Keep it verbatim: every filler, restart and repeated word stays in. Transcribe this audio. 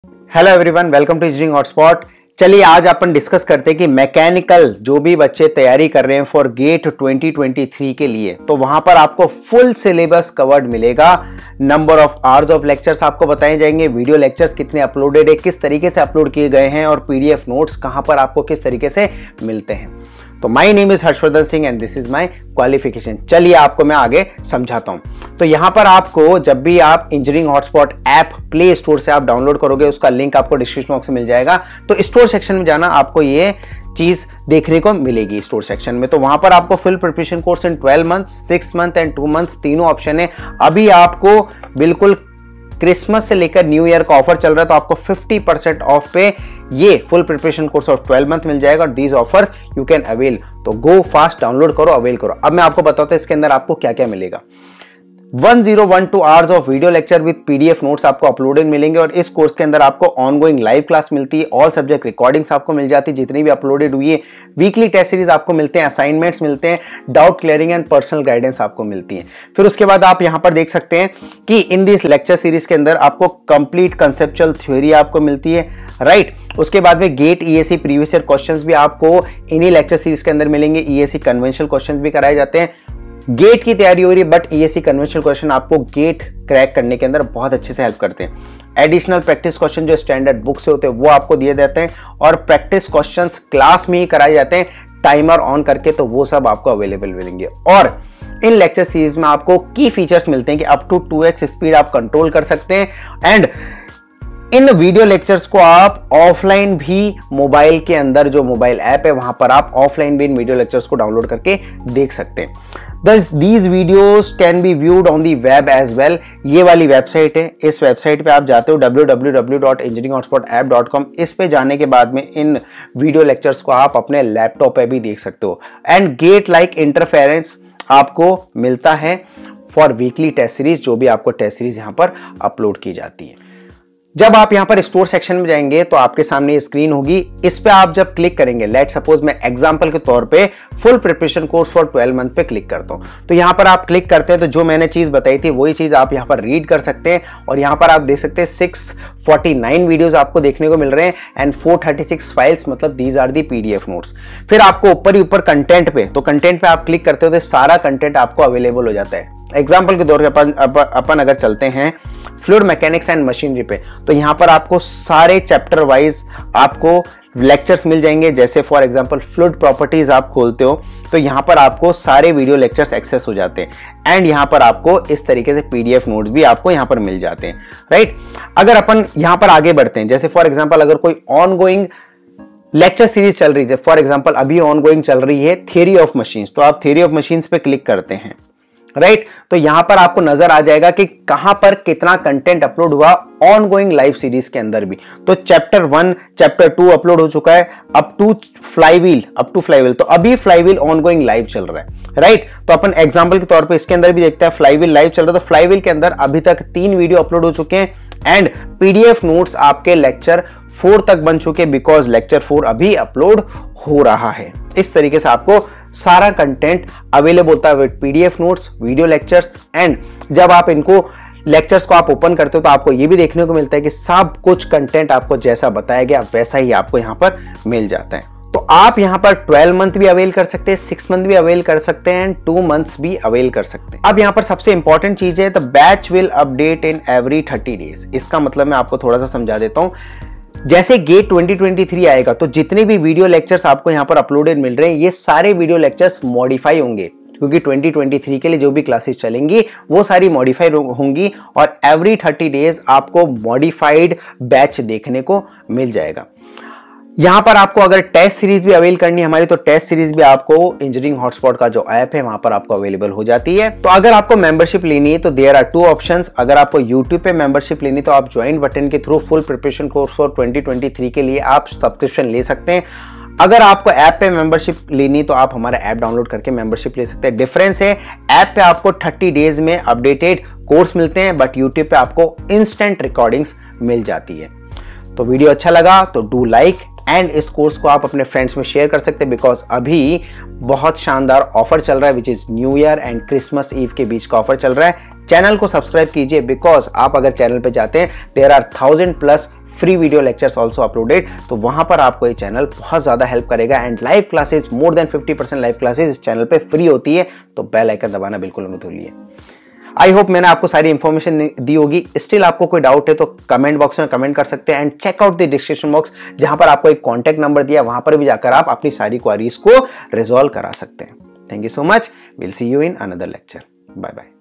Hello everyone, welcome to Engineering Hotspot. चलिए आज अपन discuss करते हैं कि मैकेनिकल जो भी बच्चे तैयारी कर रहे हैं for GATE twenty twenty three के लिए, तो वहां पर आपको फुल सिलेबस कवर्ड मिलेगा। Number of hours of lectures आपको बताए जाएंगे, वीडियो लेक्चर्स कितने अपलोडेड है, किस तरीके से अपलोड किए गए हैं, और पीडीएफ नोट्स कहां पर आपको किस तरीके से मिलते हैं। तो my name is Harshvardhan Singh and this is my qualification. चलिए आपको मैं आगे समझाता हूं। तो यहां पर आपको जब भी आप Engineering hotspot app Play Store से आप डाउनलोड करोगे, उसका लिंक आपको डिस्क्रिप्शन बॉक्स में मिल जाएगा। तो स्टोर सेक्शन में जाना, आपको ये चीज देखने को मिलेगी स्टोर सेक्शन में। तो वहां पर आपको full preparation course in twelve month, six month and two month तीनों ऑप्शन है। अभी आपको बिल्कुल क्रिसमस से लेकर न्यू ईयर का ऑफर चल रहा है, तो आपको फिफ्टी परसेंट ऑफ पे ये full preparation course of twelve month मिल जाएगा। और these offers you can avail. तो गो फास्ट, डाउनलोड करो, अवेल करो। अब मैं आपको बताता हूं इसके अंदर आपको क्या क्या मिलेगा। One thousand twelve hours of video lecture with PDF notes आपको अपलोडेड मिलेंगे। और इस कोर्स के अंदर आपको ऑनगोइंग लाइव क्लास मिलती है, ऑल सब्जेक्ट रिकॉर्डिंग्स आपको मिल जाती है जितनी भी अपलोडेड हुई है, वीकली टेस्ट सीरीज आपको मिलते हैं, असाइनमेंट्स मिलते हैं, doubt clearing and personal guidance आपको मिलती है। फिर उसके बाद आप यहां पर देख सकते हैं कि इन दिस लेक्चर सीरीज के अंदर आपको कंप्लीट कंसेप्चुअल थ्योरी आपको मिलती है, राइट। उसके बाद में GATE ESC previous year questions भी आपको इन्हीं लेक्चर सीरीज के अंदर मिलेंगे। ईएससी कन्वेंशनल क्वेश्चंस भी कराए जाते हैं। गेट की तैयारी हो रही है, बट ईएससी कन्वेंशनल क्वेश्चन आपको गेट क्रैक करने के अंदर बहुत अच्छे से हेल्प करते हैं। एडिशनल प्रैक्टिस क्वेश्चन जो स्टैंडर्ड बुक से होते हैं वो आपको दिए जाते हैं, और प्रैक्टिस क्वेश्चंस क्लास में ही कराए जाते हैं टाइमर ऑन करके, तो वो सब आपको अवेलेबल मिलेंगे। और इन लेक्चर सीरीज में आपको की फीचर्स मिलते हैं कि up to two x speed आप कंट्रोल कर सकते हैं। एंड इन वीडियो लेक्चर्स को आप ऑफलाइन भी मोबाइल के अंदर, जो मोबाइल ऐप है वहां पर आप ऑफलाइन भी इन वीडियो लेक्चर्स को डाउनलोड करके देख सकते हैं। Thus, these videos can be viewed on the web as well। ये वाली वेबसाइट है, इस वेबसाइट पे आप जाते हो W W W dot engineering hotspot app dot com. इस पे जाने के बाद में इन वीडियो लेक्चर्स को आप अपने लैपटॉप पे भी देख सकते हो। एंड गेट लाइक इंटरफेरेंस आपको मिलता है फॉर वीकली टेस्ट सीरीज, जो भी आपको टेस्ट सीरीज यहाँ पर अपलोड की जाती है। जब आप यहां पर स्टोर सेक्शन में जाएंगे तो आपके सामने ये स्क्रीन होगी। इस पे आप जब क्लिक करेंगे, लेट सपोज मैं एग्जांपल के तौर पे full preparation course for twelve month पे क्लिक करता हूं, तो यहां पर आप क्लिक करते हैं तो जो मैंने चीज बताई थी वही चीज आप यहां पर रीड कर सकते हैं। और यहां पर आप देख सकते हैं सिक्स फोर्टी नाइन वीडियोस आपको देखने को मिल रहे हैं and four thirty six files, मतलब these are the PDF notes. फिर आपको ऊपर ही ऊपर कंटेंट पे, तो कंटेंट पे आप क्लिक करते हो तो सारा कंटेंट आपको अवेलेबल हो जाता है। एग्जाम्पल के तौर पर अपन, अपन अगर चलते हैं फ्लूइड मैकेनिक्स एंड मशीनरी पे, तो यहां पर आपको सारे चैप्टर वाइज आपको लेक्चर्स मिल जाएंगे। जैसे फॉर एग्जांपल फ्लूइड प्रॉपर्टीज आप खोलते हो तो यहां पर आपको सारे वीडियो लेक्चर्स एक्सेस हो जाते हैं। एंड यहां पर आपको इस तरीके से पीडीएफ नोट्स भी आपको यहां पर मिल जाते हैं, राइट। अगर अपन यहां पर आगे बढ़ते हैं, जैसे फॉर एग्जांपल अगर कोई ऑनगोइंग लेक्चर सीरीज चल रही है, फॉर एग्जांपल अभी ऑनगोइंग चल रही है थियरी ऑफ मशीन्स, तो आप थियरी ऑफ मशीन्स पे क्लिक करते हैं, राइट right? तो यहां पर आपको नजर आ जाएगा कि कहां पर कितना कंटेंट अपलोड हुआ ऑनगोइंग लाइव सीरीज के अंदर भी। तो chapter one, chapter two upload हो चुका है, up to flywheel, up to flywheel, तो अभी फ्लाईव्हील ऑनगोइंग लाइव चल रहा है, राइट right? तो अपन एग्जांपल के तौर पे इसके अंदर भी देखते हैं फ्लाईव्हील लाइव चल रहा है। तो फ्लाईव्हील के अंदर अभी तक तीन वीडियो अपलोड हो चुके हैं एंड पीडीएफ नोट्स आपके लेक्चर फोर तक बन चुके, बिकॉज लेक्चर फोर अभी अपलोड हो रहा है। इस तरीके से आपको सारा कंटेंट अवेलेबल होता है with PDF notes, video lectures. And जब आप इनको लेक्चर्स को आप ओपन करते हो तो आपको ये भी देखने को मिलता है कि सब कुछ कंटेंट आपको जैसा बताया गया वैसा ही आपको यहाँ पर मिल जाता है। तो आप यहाँ पर ट्वेल्व मंथ भी अवेल कर सकते हैं, सिक्स मंथ भी अवेल कर सकते हैं एंड टू मंथ्स भी अवेल कर सकते हैं। अब यहाँ पर सबसे इंपॉर्टेंट चीज है, the batch will update in every thirty days. इसका मतलब मैं आपको थोड़ा सा समझा देता हूँ। जैसे गेट ट्वेंटी ट्वेंटी थ्री आएगा तो जितने भी वीडियो लेक्चर्स आपको यहां पर अपलोडेड मिल रहे हैं, ये सारे वीडियो लेक्चर्स मॉडिफाई होंगे, क्योंकि ट्वेंटी ट्वेंटी थ्री के लिए जो भी क्लासेस चलेंगी वो सारी मॉडिफाई होंगी। और एवरी थर्टी डेज आपको मॉडिफाइड बैच देखने को मिल जाएगा। यहां पर आपको अगर टेस्ट सीरीज भी अवेल करनी है हमारी, तो टेस्ट सीरीज भी आपको इंजीनियरिंग हॉटस्पॉट का जो ऐप है वहां पर आपको अवेलेबल हो जाती है। तो अगर आपको मेंबरशिप लेनी है तो देयर आर टू ऑप्शंस। अगर आपको यूट्यूब पे मेंबरशिप लेनी तो आप ज्वाइन बटन के through full preparation course for twenty twenty three के लिए आप सब्सक्रिप्शन ले सकते हैं। अगर आपको ऐप पे मेंबरशिप लेनी तो आप हमारा ऐप डाउनलोड करके मेंबरशिप ले सकते हैं। डिफरेंस है, ऐप पे आपको थर्टी डेज में अपडेटेड कोर्स मिलते हैं, बट यूट्यूब पे आपको इंस्टेंट रिकॉर्डिंग्स मिल जाती है। तो वीडियो अच्छा लगा तो डू लाइक एंड इस कोर्स को आप अपने फ्रेंड्स में शेयर कर सकते हैं, बिकॉज अभी बहुत शानदार ऑफर चल रहा है which is new year and Christmas eve के बीच का ऑफर चल रहा है। चैनल को सब्सक्राइब कीजिए, बिकॉज आप अगर चैनल पे जाते हैं there are thousand plus free video lectures also uploaded, तो वहां पर आपको ये चैनल बहुत ज्यादा हेल्प करेगा। And live classes, more than fifty percent live classes इस चैनल पे फ्री होती है, तो बेल आइकन दबाना बिल्कुल मत भूलिए। आई होप मैंने आपको सारी इंफॉर्मेशन दी होगी। स्टिल आपको कोई डाउट है तो कमेंट बॉक्स में कमेंट कर सकते हैं, and check out the description box, जहां पर आपको एक कॉन्टैक्ट नंबर दिया, वहां पर भी जाकर आप अपनी सारी क्वेरीज को रिजॉल्व करा सकते हैं। Thank you so much, will see you in another lecture. Bye bye.